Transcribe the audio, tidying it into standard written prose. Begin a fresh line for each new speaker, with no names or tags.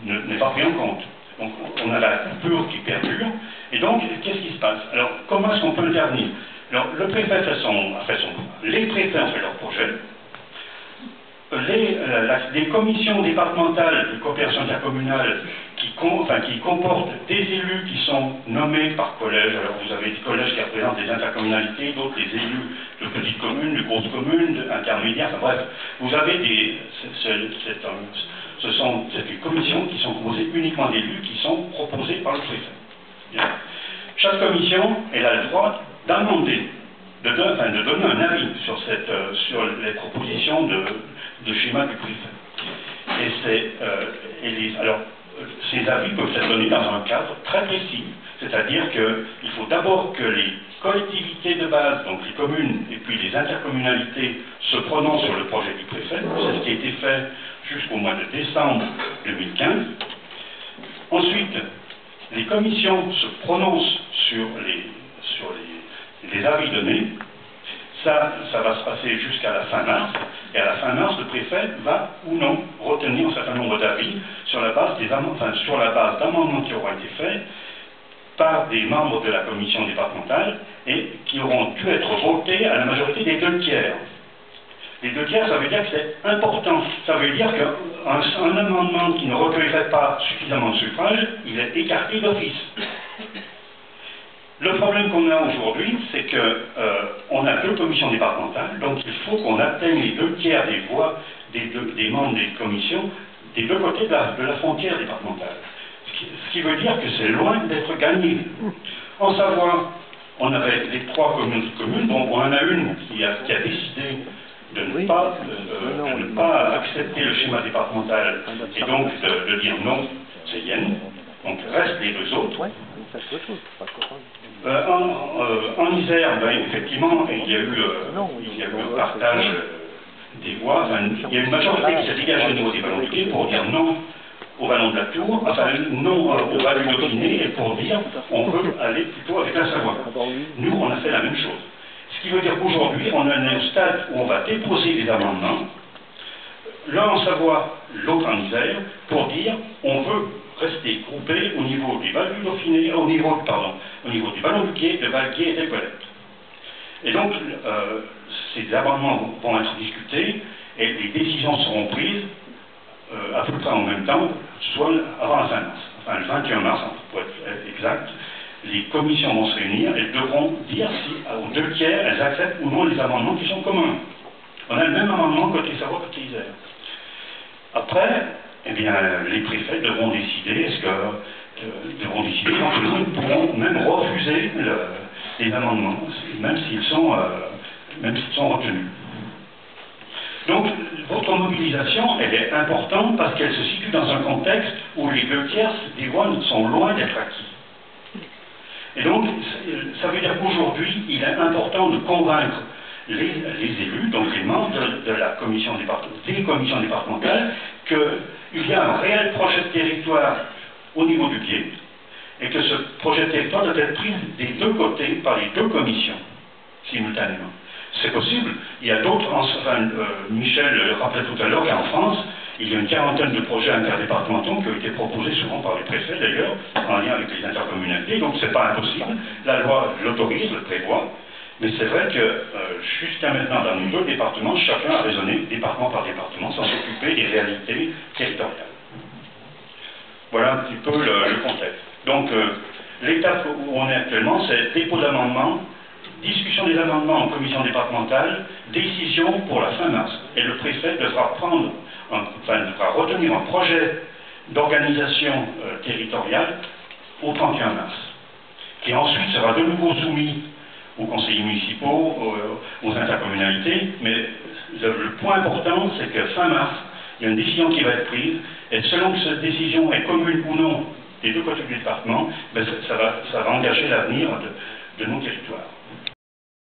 n'est pas pris en compte. Donc on a la coupure qui perdure, et donc qu'est-ce qui se passe? Alors comment est-ce qu'on peut intervenir? Alors le préfet les préfets ont fait leur projet, les commissions départementales de coopération intercommunale qui comportent des élus qui sont nommés par collège. Alors vous avez des collèges qui représentent des intercommunalités, d'autres des élus de petites communes, de grosses communes, intermédiaires, enfin bref, vous avez ce sont des commissions qui sont composées uniquement d'élus qui sont proposés par le préfet. Bien. Chaque commission elle a le droit d'amender, de donner un avis sur les propositions de schéma du préfet. Alors, ces avis peuvent être donnés dans un cadre très précis, c'est-à-dire qu'il faut d'abord que les collectivités de base, donc les communes et puis les intercommunalités, se prononcent sur le projet du préfet. C'est ce qui a été fait jusqu'au mois de décembre 2015. Ensuite, les commissions se prononcent sur les avis donnés. Ça va se passer jusqu'à la fin mars, et à la fin mars, le préfet va ou non retenir un certain nombre d'avis sur la base d'amendements qui auront été faits par des membres de la commission départementale et qui auront dû être votés à la majorité des 2 tiers. Les 2 tiers, ça veut dire que c'est important. Ça veut dire qu'un amendement qui ne recueillerait pas suffisamment de suffrages, il est écarté d'office. Le problème qu'on a aujourd'hui, c'est qu'on a 2 commissions départementales, donc il faut qu'on atteigne les 2 tiers des voix des membres des commissions des 2 côtés de la frontière départementale. Ce qui veut dire que c'est loin d'être gagné. En Savoie, on avait les 3 communes, dont on en a une qui a décidé de ne pas accepter le schéma départemental et donc de dire non, c'est Yenne. Donc restent les 2 autres. En Isère, effectivement, il y a eu un partage des voix. Il y a une majorité qui s'est dégagée au niveau des Vallons du Quai pour dire non au Vallon de la Tour, non au Val du Dauphiné, et pour dire on veut aller plutôt avec la Savoie. Nous, on a fait la même chose. Ce qui veut dire qu'aujourd'hui, on en est au stade où on va déposer des amendements, l'un en Savoie, l'autre en Isère, pour dire on veut rester groupés au niveau du Val du Dauphiné, au niveau du Vallon du Quai, de Valguier et d'Épelette. Et donc, ces amendements vont être discutés et les décisions seront prises à peu près en même temps, soit avant la fin mars. Enfin, le 21 mars, pour être exact, les commissions vont se réunir et devront dire si, aux 2 tiers, elles acceptent ou non les amendements qui sont communs. On a le même amendement côté Savoie, côté Isère. Après, eh bien, les préfets devront décider, éventuellement, ils pourront même refuser les amendements, même s'ils sont retenus. Donc, votre mobilisation, elle est importante parce qu'elle se situe dans un contexte où les 2 tiers des voix sont loin d'être acquis. Et donc, ça veut dire qu'aujourd'hui, il est important de convaincre les élus, donc les membres des commissions départementales, qu'il y a un réel projet de territoire au niveau du Quai, et que ce projet de territoire doit être pris des 2 côtés par les 2 commissions, simultanément. C'est possible. Il y a d'autres, Michel le rappelait tout à l'heure, qu'en France, il y a une quarantaine de projets interdépartementaux qui ont été proposés souvent par les préfets d'ailleurs, en lien avec les intercommunalités, donc c'est pas impossible. La loi l'autorise, le prévoit, mais c'est vrai que jusqu'à maintenant, dans nos 2 départements, chacun a raisonné département par département sans s'occuper des réalités territoriales. Voilà un petit peu le contexte. Donc, l'étape où on est actuellement, c'est dépôt d'amendements, discussion des amendements en commission départementale, décision pour la fin mars. Et le préfet devra retenir un projet d'organisation territoriale au 31 mars, qui ensuite sera de nouveau soumis aux conseillers municipaux, aux intercommunalités, mais le point important, c'est que fin mars, il y a une décision qui va être prise, et selon que cette décision est commune ou non des 2 côtés du département, ça va engager l'avenir de nos territoires.